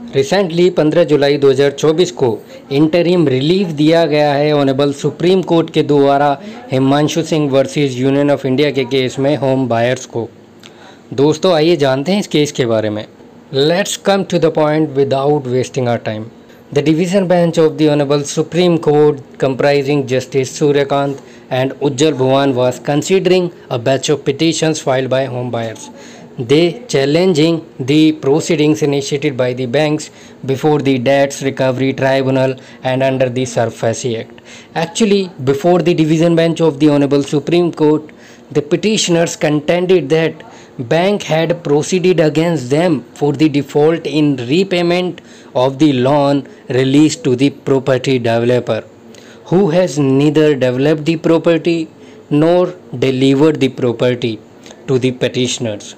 Recently 15 जुलाई 2024 को interim relief दिया गया है ऑनरेबल सुप्रीम कोर्ट के द्वारा Himanshu Singh versus Union of India के केस में होम बायर्स को। दोस्तों आइए जानते हैं इस केस के बारे में। Let's come to the point without wasting our time. The division bench of the honourable supreme Court comprising Justice Suryakant and Ujjal Bhuwan was considering a batch of petitions filed by home buyers. They challenging the proceedings initiated by the banks before the Debts Recovery Tribunal and under the SARFAESI Act. Actually, before the division bench of the Honorable Supreme Court, the petitioners contended that bank had proceeded against them for the default in repayment of the loan released to the property developer, who has neither developed the property nor delivered the property to the petitioners.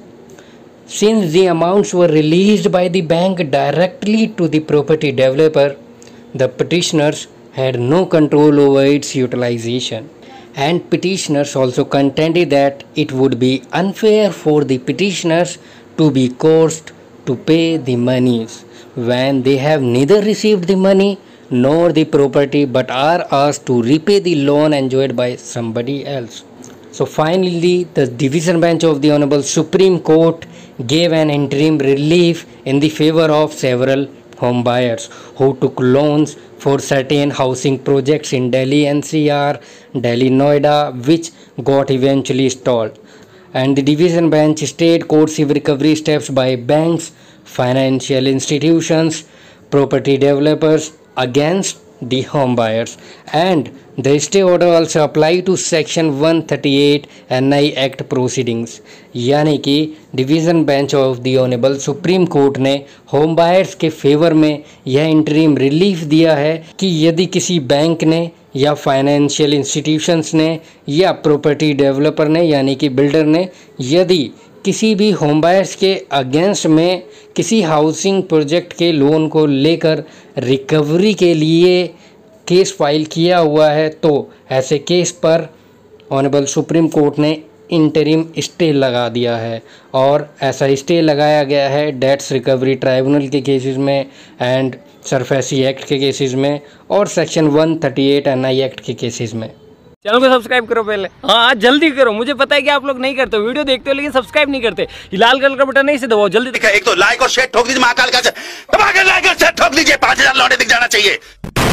Since the amounts were released by the bank directly to the property developer, the petitioners had no control over its utilization, and petitioners also contended that it would be unfair for the petitioners to be coerced to pay the monies when they have neither received the money nor the property but are asked to repay the loan enjoyed by somebody else. So finally, the division bench of the Honorable Supreme Court gave an interim relief in the favor of several home buyers who took loans for certain housing projects in Delhi NCR, Delhi Noida, which got eventually stalled. And the division bench stayed coercive recovery steps by banks, financial institutions, property developers against the home buyers, and the stay order also apply to section 138 NI Act proceedings। यानी कि division bench of the honourable supreme court ने home buyers के favour में यह interim relief दिया है कि यदि किसी बैंक ने या फाइनेंशियल इंस्टीट्यूशंस ने या प्रॉपर्टी डेवलपर ने यानी कि बिल्डर ने यदि किसी भी होम बायर्स के अगेंस्ट में किसी हाउसिंग प्रोजेक्ट के लोन को लेकर रिकवरी के लिए केस फाइल किया हुआ है, तो ऐसे केस पर ऑनरेबल सुप्रीम कोर्ट ने इंटरिम स्टे लगा दिया है। और ऐसा स्टे लगाया गया है डेट्स रिकवरी ट्राइब्यूनल के केसेस में एंड सरफेसी एक्ट के केसेस में और सेक्शन 138 NI एक्ट के केसेस में। चैनल को सब्सक्राइब करो पहले, हाँ जल्दी करो। मुझे पता है कि आप लोग नहीं करते, वीडियो देखते हो लेकिन सब्सक्राइब नहीं करते। लाल कलर का बटन नहीं से दबाओ जल्दी। एक तो लाइक और शेयर ठोक दीजिए, महाकाल का दबा के लाइक और शेयर ठोक दीजिए, 5000 लौटे दिख जाना चाहिए।